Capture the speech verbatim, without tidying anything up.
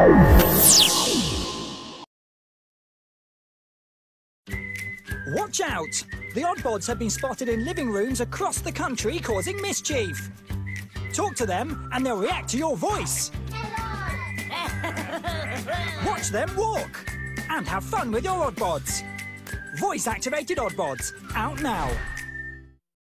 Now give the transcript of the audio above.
Watch out! The Oddbods have been spotted in living rooms across the country causing mischief. Talk to them and they'll react to your voice. Watch them walk and have fun with your Oddbods. Voice-activated Oddbods, out now.